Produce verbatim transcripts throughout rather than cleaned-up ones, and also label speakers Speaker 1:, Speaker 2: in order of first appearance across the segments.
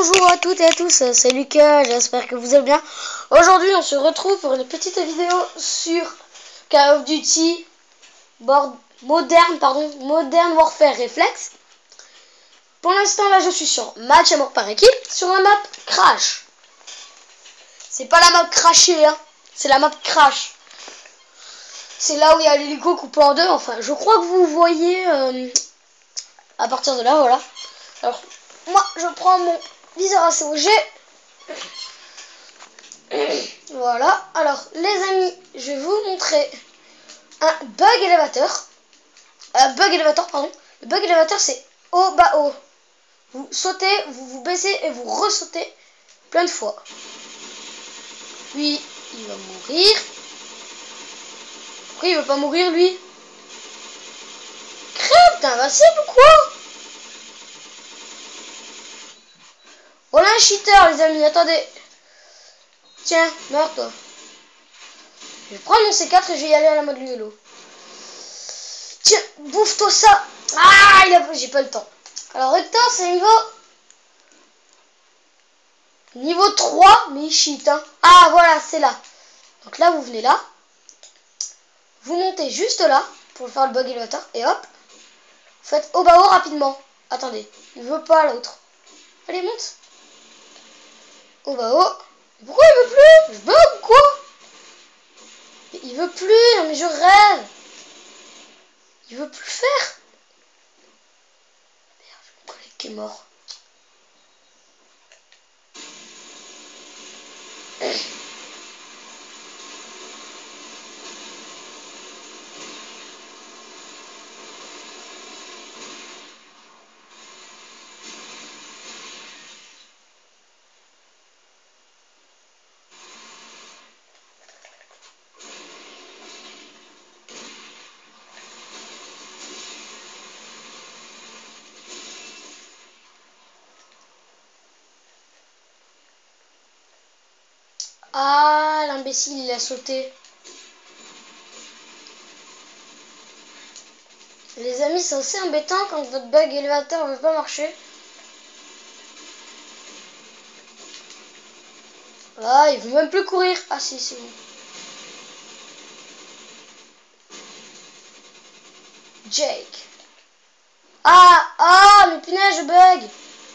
Speaker 1: Bonjour à toutes et à tous, c'est Lucas, j'espère que vous allez bien. Aujourd'hui on se retrouve pour une petite vidéo sur Call of Duty Modern, pardon, Modern Warfare Reflex. Pour l'instant là je suis sur match à mort par équipe, sur la map Crash. C'est pas la map crashée, hein, c'est la map Crash. C'est là où il y a l'hélico coupé en deux, enfin je crois que vous voyez euh, à partir de là, voilà. Alors moi je prends mon viseur A C O G. Voilà, alors les amis, je vais vous montrer un bug élévateur. Un bug élévateur, pardon. Le bug élévateur, c'est haut, bas, haut. Vous sautez, vous vous baissez et vous ressautez plein de fois. Lui, il va mourir. Pourquoi il veut pas mourir, lui? Crève, t'es invincible ou quoi? Voilà un cheater, les amis, attendez. Tiens, meurs toi. Je vais prendre mon C quatre et je vais y aller à la mode Luelo. Tiens, bouffe-toi ça. Ah, il a... j'ai pas le temps. Alors, Hector, c'est niveau... Niveau trois, mais il cheat, hein. Ah, voilà, c'est là. Donc là, vous venez là. Vous montez juste là, pour faire le bug élévateur. Et hop. Vous faites au bas haut rapidement. Attendez, il veut pas l'autre. Allez, monte. Au bas haut. Pourquoi il veut plus? Je bug ou quoi? Il veut plus, non mais je rêve. Il veut plus faire. Merde, mon collègue qui est mort. Ah, l'imbécile, il a sauté. Les amis, c'est assez embêtant quand votre bug élévateur ne veut pas marcher. Là, il veut même plus courir. Ah si, c'est bon. Jake. Ah, ah, mais punaise, je bug.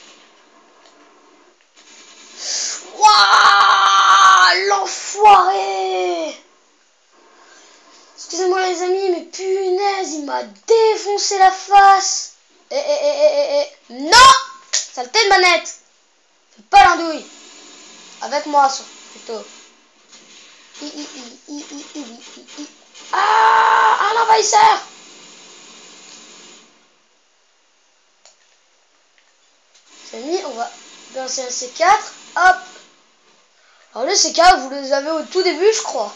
Speaker 1: Waouh, l'enfoiré. Excusez-moi les amis, mais punaise, il m'a défoncé la face. Eh, eh, eh, eh, eh, eh. Non. Saleté de manette. Fais pas l'andouille. Avec moi, plutôt. I, I, I, I, I, I, I, I. Ah, un envahisseur. Les amis, on va lancer un C quatre. Hop. Alors le C quatre, vous les avez au tout début, je crois.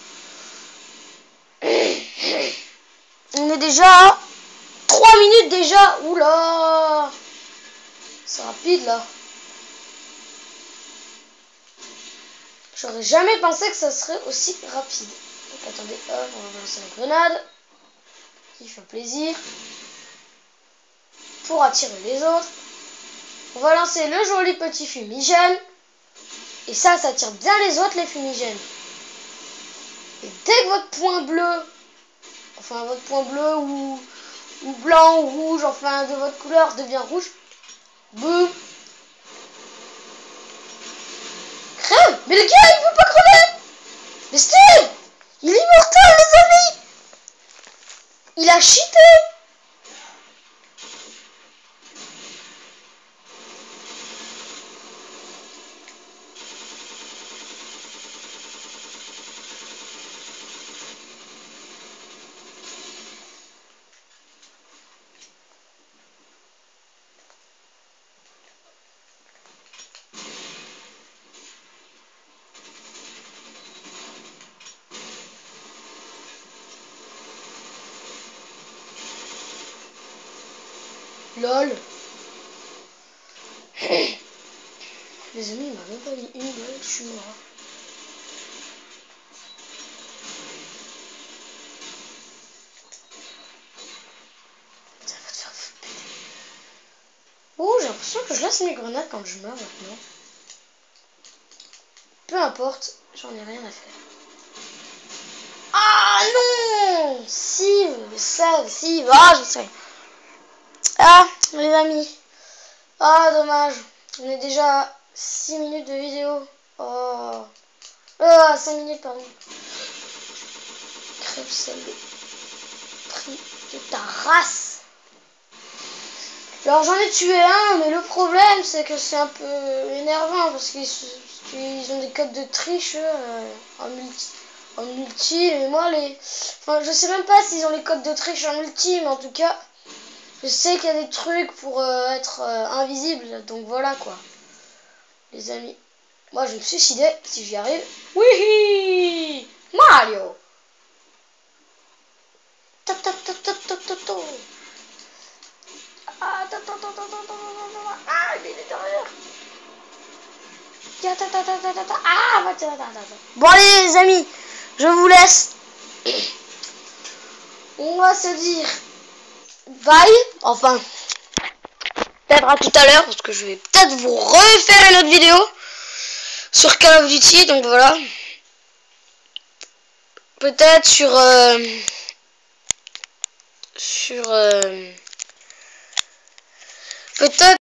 Speaker 1: On est déjà à trois minutes déjà. Oula. C'est rapide là. J'aurais jamais pensé que ça serait aussi rapide. Donc attendez, hop, on va lancer la grenade. Qui fait plaisir. Pour attirer les autres. On va lancer le joli petit fumigène. Et ça, ça attire bien les autres, les fumigènes. Et dès que votre point bleu, enfin votre point bleu ou, ou blanc ou rouge, enfin de votre couleur devient rouge, boum. Crève. Mais le gars, il veut pas crever. Mais Steve, il est immortel, les amis. Il a cheaté. Lol. Les amis, il m'a même pas mis une balle, je suis mort. Ça va te faire foutre. Oh, j'ai l'impression l'impression que je laisse mes grenades quand je meurs maintenant. Peu importe, j'en ai rien à faire. Ah non! Si, ça, si, ah, je sais. Ah, les amis. Ah, dommage. On est déjà à six minutes de vidéo. Oh. Ah, cinq minutes, pardon. Crève celle de prix de ta race. Alors j'en ai tué un, mais le problème c'est que c'est un peu énervant parce qu'ils qu'ils ont des codes de triche euh, en multi. En multi, et moi les. Enfin, je sais même pas s'ils ont les codes de triche en multi, mais en tout cas, je sais qu'il y a des trucs pour euh, être euh, invisible, donc voilà quoi. Les amis, moi je vais me suicider si j'y arrive. Oui, Mario. Top, top, top, top, top, top, top. Ah, attends, attends, attends, attends, attends, ah, il est derrière. Attends, attends, attends, attends, attends. Ah, attends, attends, attends. Bon allez les amis, je vous laisse. On va se dire bye. Enfin, peut-être à tout à l'heure parce que je vais peut-être vous refaire une autre vidéo sur Call of Duty. Donc voilà. Peut-être sur euh, sur euh, peut-être